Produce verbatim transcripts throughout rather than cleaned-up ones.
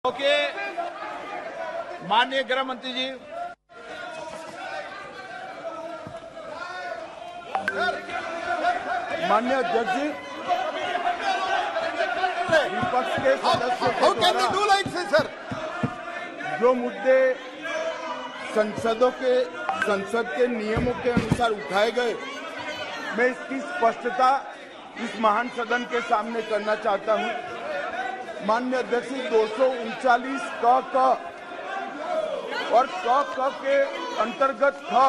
Okay, माननीय गृह मंत्री जी। माननीय अध्यक्ष जी, विपक्ष के सदस्यों के द्वारा सर जो मुद्दे संसदों के संसद के नियमों के अनुसार उठाए गए, मैं इसकी स्पष्टता इस महान सदन के सामने करना चाहता हूं। माननीय अध्यक्ष जी, दो सौ उनचालीस क क और क क के अंतर्गत ख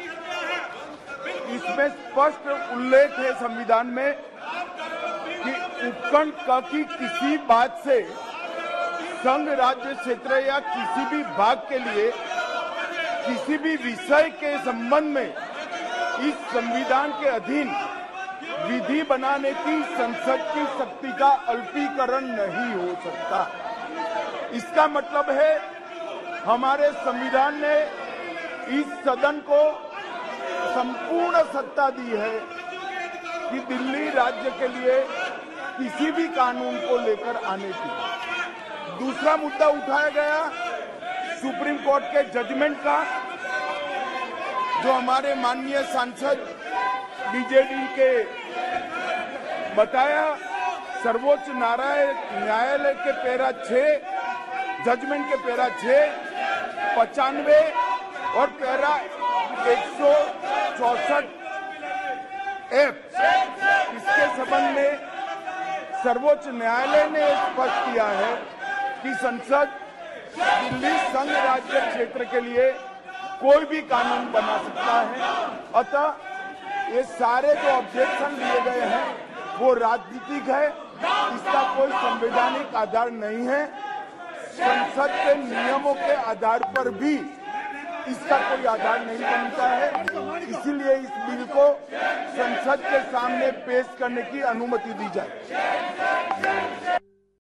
इसमें स्पष्ट उल्लेख है संविधान में कि उपखंड क की किसी बात से संघ राज्य क्षेत्र या किसी भी भाग के लिए किसी भी विषय के संबंध में इस संविधान के अधीन विधि बनाने की संसद की शक्ति का अल्पीकरण नहीं हो सकता। इसका मतलब है हमारे संविधान ने इस सदन को संपूर्ण सत्ता दी है कि दिल्ली राज्य के लिए किसी भी कानून को लेकर आने की। दूसरा मुद्दा उठाया गया सुप्रीम कोर्ट के जजमेंट का, जो हमारे माननीय सांसद बीजेडी के बताया सर्वोच्च न्यायालय के पैरा छह जजमेंट के पैरा छह पचानवे और पैरा एक सौ चौसठ एफ इसके संबंध में सर्वोच्च न्यायालय ने स्पष्ट किया है कि संसद दिल्ली संघ राज्य क्षेत्र के लिए कोई भी कानून बना सकता है। अतः ये सारे जो ऑब्जेक्शन लिए गए हैं वो राजनीतिक है, इसका कोई संवैधानिक आधार नहीं है। संसद के नियमों के आधार पर भी इसका कोई आधार नहीं बनता है, इसीलिए इस बिल को संसद के सामने पेश करने की अनुमति दी जाए।